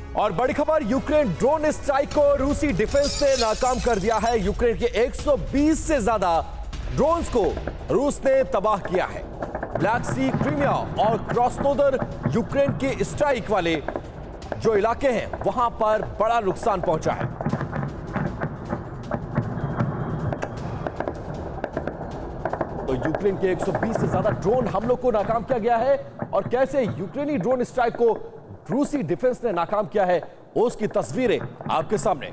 और बड़ी खबर, यूक्रेन ड्रोन स्ट्राइक को रूसी डिफेंस ने नाकाम कर दिया है। यूक्रेन के 120 से ज्यादा ड्रोन्स को रूस ने तबाह किया है। ब्लैक सी, क्रीमिया और क्रॉसनोदर यूक्रेन के स्ट्राइक वाले जो इलाके हैं वहां पर बड़ा नुकसान पहुंचा है। तो यूक्रेन के 120 से ज्यादा ड्रोन हमलों को नाकाम किया गया है। और कैसे यूक्रेनी ड्रोन स्ट्राइक को रूसी डिफेंस ने नाकाम किया है, उसकी तस्वीरें आपके सामने।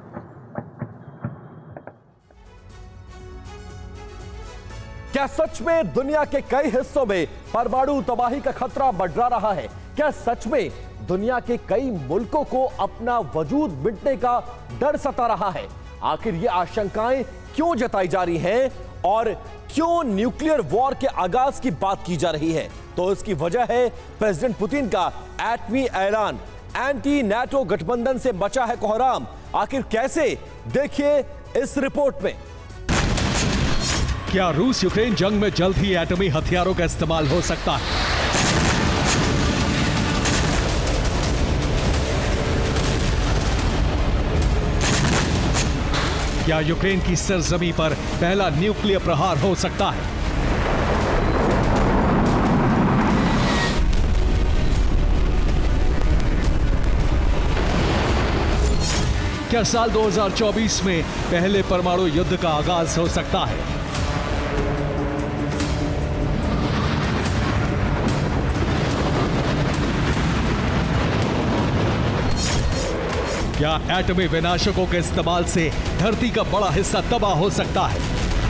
क्या सच में दुनिया के कई हिस्सों में परमाणु तबाही का खतरा मंडरा रहा है? क्या सच में दुनिया के कई मुल्कों को अपना वजूद मिटने का डर सता रहा है? आखिर ये आशंकाएं क्यों जताई जा रही हैं और क्यों न्यूक्लियर वॉर के आगाज की बात की जा रही है? तो इसकी वजह है प्रेसिडेंट पुतिन का एटमी ऐलान। एंटी नेटो गठबंधन से मचा है कोहराम। आखिर कैसे, देखिए इस रिपोर्ट में। क्या रूस यूक्रेन जंग में जल्द ही एटमी हथियारों का इस्तेमाल हो सकता है? क्या यूक्रेन की सरजमी पर पहला न्यूक्लियर प्रहार हो सकता है? क्या साल 2024 में पहले परमाणु युद्ध का आगाज हो सकता है? क्या एटमी विनाशकों के इस्तेमाल से धरती का बड़ा हिस्सा तबाह हो सकता है?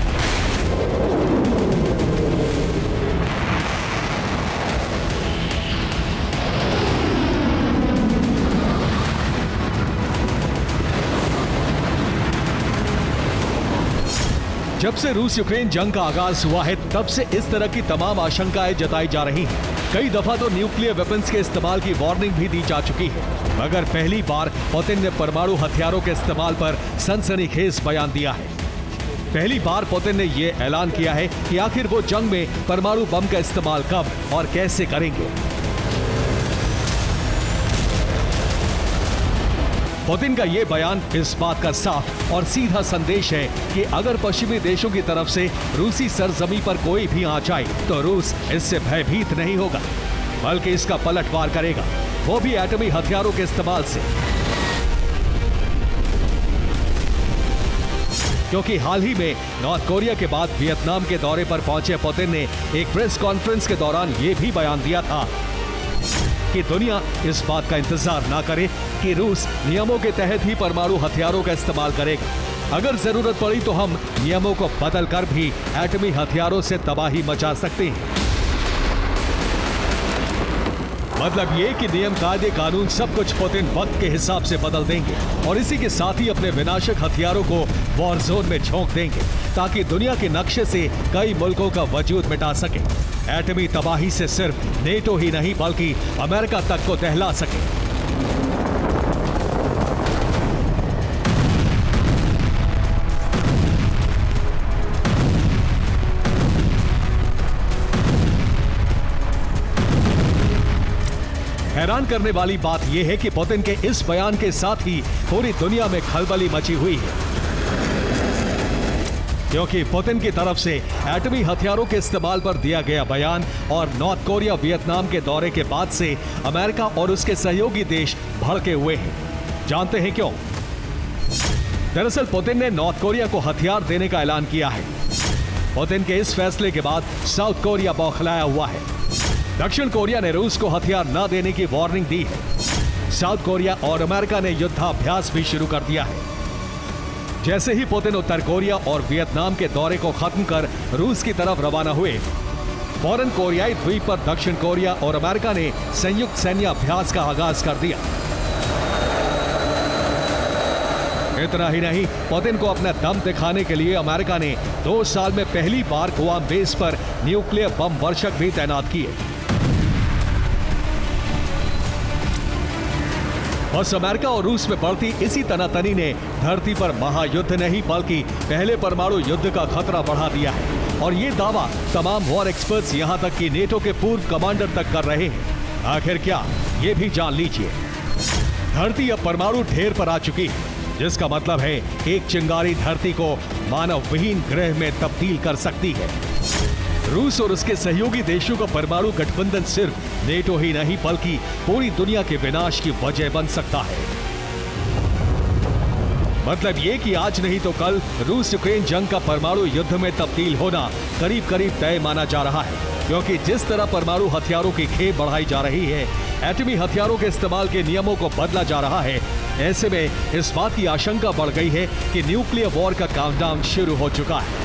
जब से रूस यूक्रेन जंग का आगाज हुआ है तब से इस तरह की तमाम आशंकाएं जताई जा रही हैं। कई दफा तो न्यूक्लियर वेपन्स के इस्तेमाल की वार्निंग भी दी जा चुकी है, मगर पहली बार पुतिन ने परमाणु हथियारों के इस्तेमाल पर सनसनीखेज बयान दिया है। पहली बार पुतिन ने यह ऐलान किया है कि आखिर वो जंग में परमाणु बम का इस्तेमाल कब और कैसे करेंगे। पुतिन का यह बयान इस बात का साफ और सीधा संदेश है कि अगर पश्चिमी देशों की तरफ से रूसी सरजमी पर कोई भी आ जाए तो रूस इससे भयभीत नहीं होगा, बल्कि इसका पलटवार करेगा, वो भी एटमी हथियारों के इस्तेमाल से। क्योंकि हाल ही में नॉर्थ कोरिया के बाद वियतनाम के दौरे पर पहुंचे पुतिन ने एक प्रेस कॉन्फ्रेंस के दौरान यह भी बयान दिया था कि दुनिया इस बात का इंतजार ना करे कि रूस नियमों के तहत ही परमाणु हथियारों का इस्तेमाल करेगा। अगर जरूरत पड़ी तो हम नियमों को बदलकर भी एटमी हथियारों से तबाही मचा सकते हैं। मतलब ये कि नियम, कायदे, कानून सब कुछ पुतिन वक्त के हिसाब से बदल देंगे और इसी के साथ ही अपने विनाशक हथियारों को वॉर जोन में झोंक देंगे ताकि दुनिया के नक्शे से कई मुल्कों का वजूद मिटा सके। एटमी तबाही से सिर्फ नेटो ही नहीं बल्कि अमेरिका तक को दहला सके। हैरान करने वाली बात यह है कि पुतिन के इस बयान के साथ ही पूरी दुनिया में खलबली मची हुई है, क्योंकि पुतिन की तरफ से एटमी हथियारों के इस्तेमाल पर दिया गया बयान और नॉर्थ कोरिया वियतनाम के दौरे के बाद से अमेरिका और उसके सहयोगी देश भड़के हुए हैं। जानते हैं क्यों? दरअसल पुतिन ने नॉर्थ कोरिया को हथियार देने का ऐलान किया है। पुतिन के इस फैसले के बाद साउथ कोरिया बौखलाया हुआ है। दक्षिण कोरिया ने रूस को हथियार न देने की वार्निंग दी है। साउथ कोरिया और अमेरिका ने युद्धाभ्यास भी शुरू कर दिया है। जैसे ही पुतिन उत्तर कोरिया और वियतनाम के दौरे को खत्म कर रूस की तरफ रवाना हुए, फौरन कोरियाई द्वीप पर दक्षिण कोरिया और अमेरिका ने संयुक्त सैन्य अभ्यास का आगाज कर दिया। इतना ही नहीं, पुतिन को अपना दम दिखाने के लिए अमेरिका ने 2 साल में पहली बार गुआम बेस पर न्यूक्लियर बम वर्षक भी तैनात किए। बस अमेरिका और रूस में बढ़ती इसी तनातनी ने धरती पर महायुद्ध नहीं बल्कि पहले परमाणु युद्ध का खतरा बढ़ा दिया है। और ये दावा तमाम वॉर एक्सपर्ट्स यहां तक कि नेटो के पूर्व कमांडर तक कर रहे हैं। आखिर क्या, ये भी जान लीजिए। धरती अब परमाणु ढेर पर आ चुकी है, जिसका मतलब है एक चिंगारी धरती को मानव विहीन ग्रह में तब्दील कर सकती है। रूस और उसके सहयोगी देशों का परमाणु गठबंधन सिर्फ नेटो ही नहीं बल्कि पूरी दुनिया के विनाश की वजह बन सकता है। मतलब ये कि आज नहीं तो कल रूस यूक्रेन जंग का परमाणु युद्ध में तब्दील होना करीब करीब तय माना जा रहा है, क्योंकि जिस तरह परमाणु हथियारों की खेप बढ़ाई जा रही है, एटमी हथियारों के इस्तेमाल के नियमों को बदला जा रहा है। ऐसे में इस बात की आशंका बढ़ गई है कि न्यूक्लियर वॉर का काउंटडाउन शुरू हो चुका है।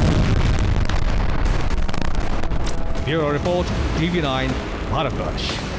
Bureau report, TV9, Bharatvarsh.